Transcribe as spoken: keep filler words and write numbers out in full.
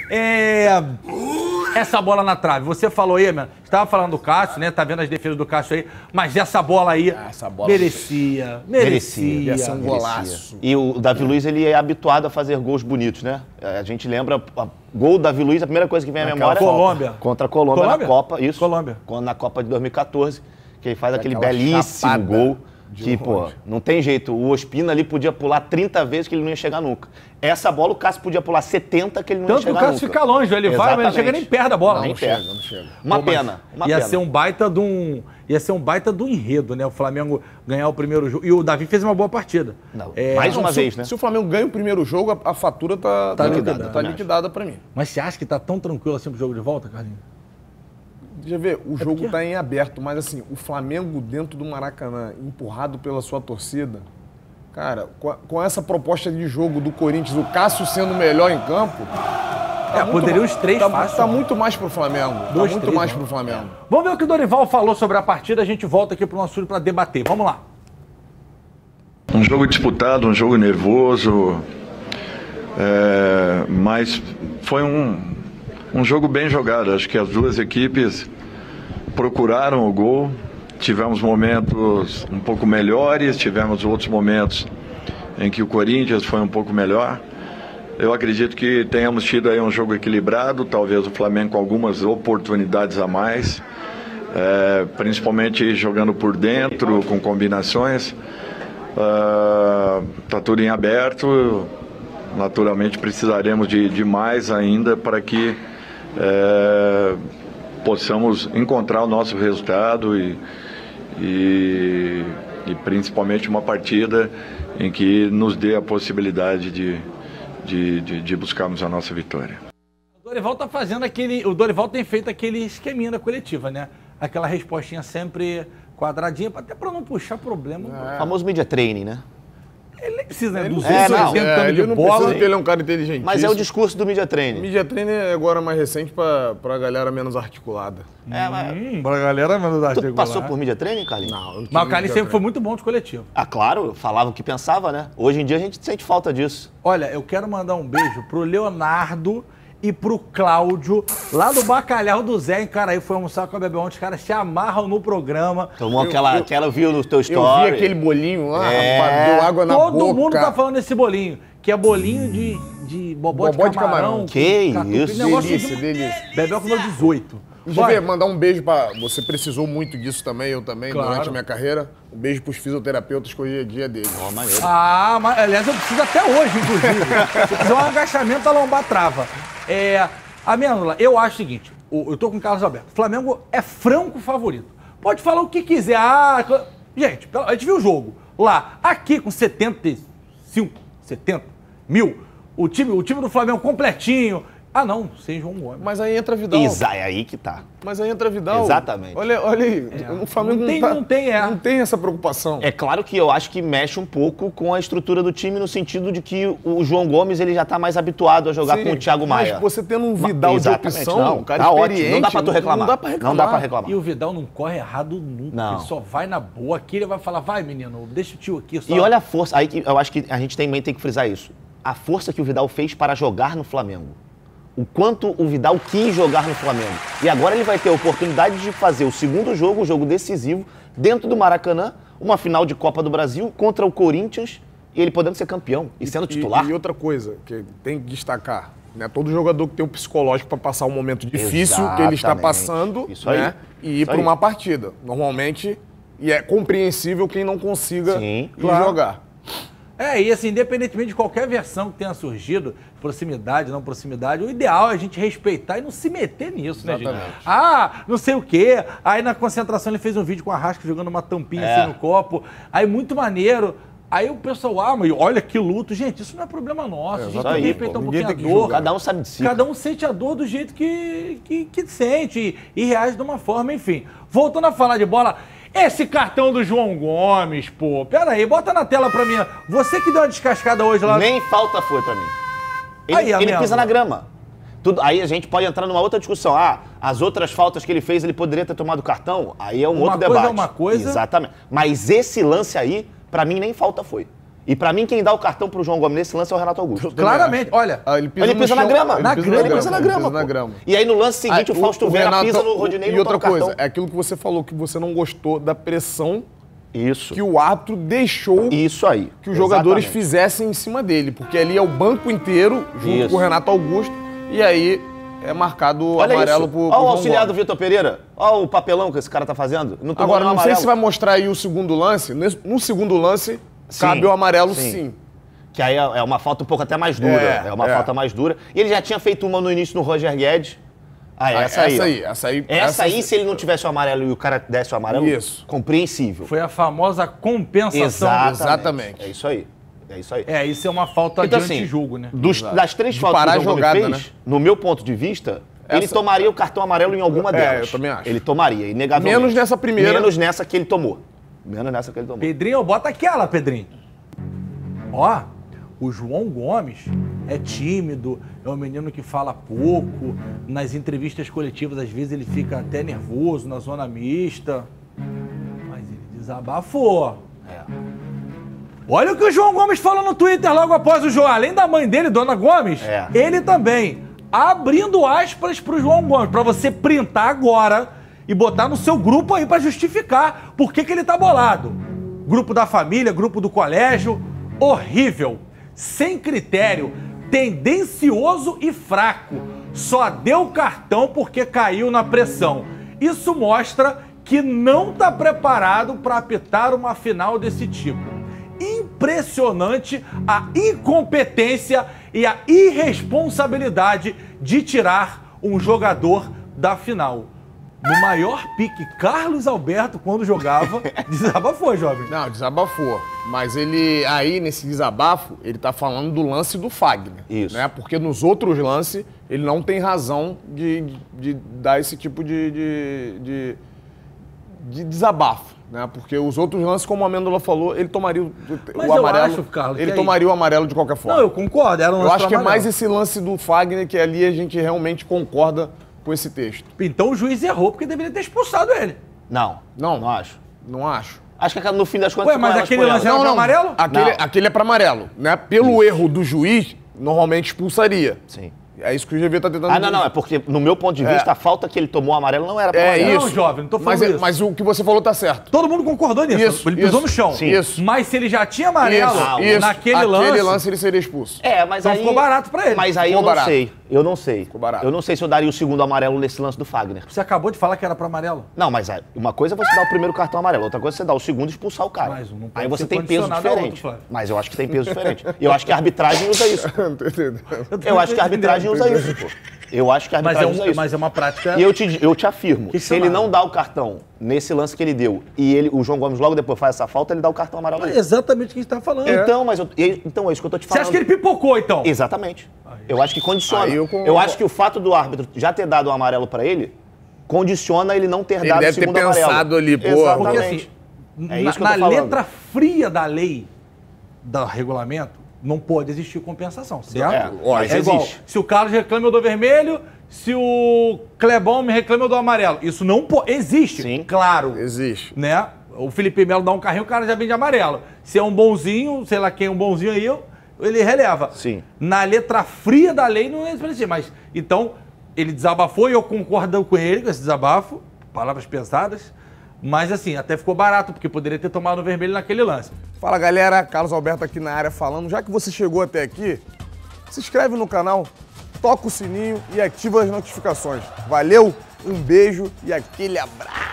É... Essa bola na trave, você falou aí, mano, você tava falando do Cássio, né? Tá vendo as defesas do Cássio aí, mas essa bola aí ah, essa bola merecia, merecia. Ia ser um golaço. E o Davi Luiz, ele é habituado a fazer gols bonitos, né? A gente lembra, a, gol do Davi Luiz, a primeira coisa que vem à memória... Colômbia. Contra a Colômbia, Colômbia? na Copa, isso. Colômbia. Na Copa de dois mil e quatorze, que ele faz é aquele belíssimo gol. Que, pô, não tem jeito. O Ospina ali podia pular trinta vezes que ele não ia chegar nunca. Essa bola o Cássio podia pular setenta que ele não Tanto ia chegar nunca. Tanto que o Cássio fica longe, ele vai, mas não chega nem perto da bola. Não, não, não chega, chega, não chega. Uma Pô, pena, uma ia pena. ser um baita de um... Ia ser um baita do enredo, né? O Flamengo ganhar o primeiro jogo. E o Davi fez uma boa partida. Não, é... mais uma não, vez, se, né? Se o Flamengo ganha o primeiro jogo, a, a fatura tá, tá, tá liquidada, liquidada, tá liquidada pra mim. Mas você acha que tá tão tranquilo assim pro jogo de volta, Carlinhos? Deixa eu ver, o é jogo porque... tá em aberto, mas assim, o Flamengo dentro do Maracanã, empurrado pela sua torcida, cara, com, a, com essa proposta de jogo do Corinthians, o Cássio sendo o melhor em campo... É, tá poderiam os três tá, fácil. Tá muito mais pro Flamengo. Dois, tá muito três, mais não. pro Flamengo. Vamos ver o que o Dorival falou sobre a partida, a gente volta aqui pro nosso estúdio para debater. Vamos lá. Um jogo disputado, um jogo nervoso, é, mas foi um, um jogo bem jogado. Acho que as duas equipes procuraram o gol, tivemos momentos um pouco melhores, tivemos outros momentos em que o Corinthians foi um pouco melhor. Eu acredito que tenhamos tido aí um jogo equilibrado, talvez o Flamengo com algumas oportunidades a mais, é, principalmente jogando por dentro, com combinações. Está uh, tudo em aberto, naturalmente precisaremos de, de mais ainda para que é, possamos encontrar o nosso resultado e, e, e principalmente uma partida em que nos dê a possibilidade de De, de, de buscarmos a nossa vitória. O Dorival tá fazendo aquele. O Dorival tem feito aquele esqueminha da coletiva, né? Aquela respostinha sempre quadradinha, até para não puxar problema. É. O famoso media training, né? Ele nem precisa, né? Ele duzentos e oitenta é, anos ele de não bola. precisa, porque ele é um cara inteligente. Mas é o discurso do media training. O media training é agora mais recente pra, pra galera menos articulada. É, mas... Hum, pra galera menos articulada. Tu passou por media training, Carlinhos? Não, eu não Mas o Carlinhos sempre foi muito bom de coletivo. Ah, claro, falava o que pensava, né? Hoje em dia a gente sente falta disso. Olha, eu quero mandar um beijo pro Leonardo e pro Cláudio, lá do Bacalhau do Zé, em Caraí, foi almoçar com a Bebel ontem, os caras se amarram no programa. Tomou eu, aquela, eu, aquela, viu no teu story. Eu vi aquele bolinho lá, é. rapaz, deu água na Todo boca. Todo mundo tá falando desse bolinho, que é bolinho de, de bobó, bobó de camarão. De camarão. Que catupi, isso, delícia, delícia. Bebel comeu dezoito. Deixa eu ver, mandar um beijo pra... Você precisou muito disso também, eu também, claro. Durante a minha carreira. Um beijo pros fisioterapeutas que hoje é dia deles. Oh, maneiro. Ah, mas, aliás, eu preciso até hoje, inclusive. Se fizer um agachamento, a lombar trava. É, a Menula, eu acho o seguinte, eu tô com o Carlos Alberto, o Flamengo é franco favorito. Pode falar o que quiser. Ah, gente, a gente viu o jogo lá, aqui com setenta e cinco, setenta mil, o time, o time do Flamengo completinho. Ah, não, sem João Gomes. Mas aí entra Vidal. Isa, é aí que tá. Mas aí entra Vidal. Exatamente. Olha, olha aí, é. o Flamengo não tem, não, tá, não, tem, é. não tem essa preocupação. É claro que eu acho que mexe um pouco com a estrutura do time, no sentido de que o João Gomes ele já tá mais habituado a jogar Sim, com o Thiago Maia. Mas você tendo um Vidal de opção, não, um cara tá experiente, ótimo. Não dá pra tu reclamar. Não dá pra reclamar. Não dá pra reclamar. E o Vidal não corre errado nunca. Não. Ele só vai na boa. Aqui ele vai falar, vai menino, deixa o tio aqui. Só... E olha a força, aí que eu acho que a gente também tem que frisar isso. A força que o Vidal fez para jogar no Flamengo. O quanto o Vidal quis jogar no Flamengo. E agora ele vai ter a oportunidade de fazer o segundo jogo, o jogo decisivo, dentro do Maracanã, uma final de Copa do Brasil contra o Corinthians, e ele podendo ser campeão e sendo titular. E, e outra coisa que tem que destacar, né? Todo jogador que tem um psicológico para passar um momento difícil Exatamente. que ele está passando, Isso aí. né? E ir para uma partida. Normalmente, e é compreensível quem não consiga Sim, ir claro. jogar. É, e assim, independentemente de qualquer versão que tenha surgido, proximidade, não proximidade, o ideal é a gente respeitar e não se meter nisso, né, Exatamente. gente? Ah, não sei o quê. Aí na concentração ele fez um vídeo com a Arrasca jogando uma tampinha É. assim no copo. Aí muito maneiro. Aí o pessoal, ah, mas olha que luto. Gente, isso não é problema nosso. É, a gente exatamente, tem que respeitar pô. um Ninguém pouquinho a tem que dor. julgar. Cada um sabe de si. Cada um sente a dor do jeito que, que, que sente e, e reage de uma forma, enfim. Voltando a falar de bola, esse cartão do João Gomes, pô. Pera aí, bota na tela pra mim. Você que deu uma descascada hoje lá. Nem falta foi pra mim. Ele, Aí, ele Amendo. pisa na grama. Tudo, aí a gente pode entrar numa outra discussão. Ah, as outras faltas que ele fez, ele poderia ter tomado cartão? Aí é um Uma outro coisa debate. é uma coisa. Exatamente. Mas esse lance aí, pra mim, nem falta foi. E pra mim, quem dá o cartão pro João Gomes nesse lance é o Renato Augusto. Claramente, olha. Ah, ele pisa, Ele pisa no na chão, grama. Ele Na pisa grama. na Ele pisa na grama, Ele pisa na pô. grama. E aí no lance seguinte, Ah, o Fausto o Vera Renato- pisa no Rodinei E não outra toma coisa, cartão. é aquilo que você falou, que você não gostou da pressão Isso. que o árbitro deixou Isso aí. que os jogadores Exatamente. fizessem em cima dele. Porque ali é o banco inteiro, junto Isso. com o Renato Augusto, e aí é marcado Olha amarelo isso. pro, pro Olha o João auxiliar do Gomes. Vitor Pereira. Olha o papelão que esse cara tá fazendo. Não tomou Agora, nenhum não sei amarelo. se vai mostrar aí o segundo lance. Nesse- No segundo lance, Sim, cabe o amarelo sim. sim. Que aí é é uma falta um pouco até mais dura. É, É, uma é. falta mais dura. E ele já tinha feito uma no início no Roger Guedes. Ah, é Ah, essa, aí. essa ó. aí, essa aí- Essa, essa- aí, se ele não tivesse o amarelo e o cara desse o amarelo, Isso. compreensível. Foi a famosa compensação. Exatamente. Exatamente. É isso aí. É isso aí. É, isso é uma falta Então, de assim, antijogo, né? Dos- das três De faltas parar que o a João Gomes jogada, fez, né? no meu ponto de vista, ele Essa- tomaria o cartão amarelo em alguma É, delas. eu também acho. Ele tomaria, inegavelmente. Menos nessa primeira. Menos nessa que ele tomou. Menos nessa que ele tomou. Pedrinho, bota aquela, Pedrinho. Ó, o João Gomes é tímido, é um menino que fala pouco. Nas entrevistas coletivas, às vezes, ele fica até nervoso na zona mista. Mas ele desabafou. É. Olha o que o João Gomes falou no Twitter logo após o jogo. Além da mãe dele, Dona Gomes, É. ele também, abrindo aspas pro João Gomes, pra você printar agora e botar no seu grupo aí pra justificar por que que ele tá bolado. Grupo da família, grupo do colégio, horrível, sem critério, tendencioso e fraco. Só deu cartão porque caiu na pressão. Isso mostra que não tá preparado para apitar uma final desse tipo. Impressionante a incompetência e a irresponsabilidade de tirar um jogador da final. No maior pique, Carlos Alberto, quando jogava, desabafou, jovem. Não, desabafou. Mas ele, aí, nesse desabafo, ele tá falando do lance do Fagner. Isso. Né? Porque nos outros lances, ele não tem razão de, de, de dar esse tipo de, de, de, de desabafo. Né? Porque os outros lances, como a Amêndola falou, ele tomaria o, Mas o eu amarelo. acho, Carlos, ele que tomaria o amarelo de qualquer forma. Não, eu concordo, era um Eu lance acho que é amarelo. mais esse lance do Fagner que ali a gente realmente concorda com esse texto. Então o juiz errou porque deveria ter expulsado ele. Não. Não. Não acho. Não acho. Acho que no fim das contas... Ué, ficou mas elas aquele por elas. lance era pra amarelo? Aquele, Não. aquele é para amarelo. Né? Pelo erro do juiz, normalmente expulsaria. Sim. É isso que o G V tá tentando Ah, não, não. É porque, no meu ponto de vista, a falta que ele tomou amarelo não era pra É amarelo. isso. Não, jovem, não tô falando mas, é- isso. mas o que você falou tá certo. Todo mundo concordou nisso. Isso, ele pisou isso, no chão. sim. Isso. Mas se ele já tinha amarelo Isso, isso. naquele Aquele lance, lance ele seria expulso. É, mas Então aí... ficou barato pra ele. Mas aí Ficou eu não barato. sei. Eu não sei. Ficou barato. Eu não sei se eu daria o segundo amarelo nesse lance do Fagner. você acabou de falar que era pra amarelo. Não, mas aí, uma coisa é você dar o primeiro cartão amarelo, outra coisa é você dar o segundo e expulsar o cara. Mas um não pode aí você ser tem peso condicionado ao diferente. outro, Flávio. Mas eu acho que tem peso diferente. E eu acho que a arbitragem usa isso. Não tô entendendo. Eu acho que a arbitragem usa isso, pô. Eu acho que a Mas é, arbitragem usa um, isso. mas é uma prática... E eu te, eu te afirmo, Que se ele chamado? não dá o cartão nesse lance que ele deu e ele, o João Gomes logo depois faz essa falta, ele dá o cartão amarelo É aí. exatamente o que a gente tá falando. Então, mas eu, e- então é isso que eu tô te Você falando. acha que ele pipocou, então? Exatamente. Eu acho que condiciona. Aí eu eu, concordo. acho que o fato do árbitro já ter dado o amarelo pra ele condiciona ele não ter Ele dado deve o segundo ter amarelo. pensado ali, pô. Exatamente. Porque assim, É na, isso que eu tô na falando. letra fria da lei, do regulamento, não pode existir compensação, certo? É, mas é igual, existe. se o Carlos reclama eu dou vermelho, se o Clebão me reclama eu dou amarelo. Isso não pode. Existe, Sim. claro. Existe. Né? O Felipe Melo dá um carrinho, o cara já vem de amarelo. Se é um bonzinho, sei lá quem é um bonzinho aí, ele releva. Sim. Na letra fria da lei não é isso, mas então ele desabafou e eu concordo com ele com esse desabafo, palavras pesadas, mas assim, até ficou barato, porque poderia ter tomado o vermelho naquele lance. Fala galera, Carlos Alberto aqui na área falando. Já que você chegou até aqui, se inscreve no canal, toca o sininho e ativa as notificações. Valeu, um beijo e aquele abraço!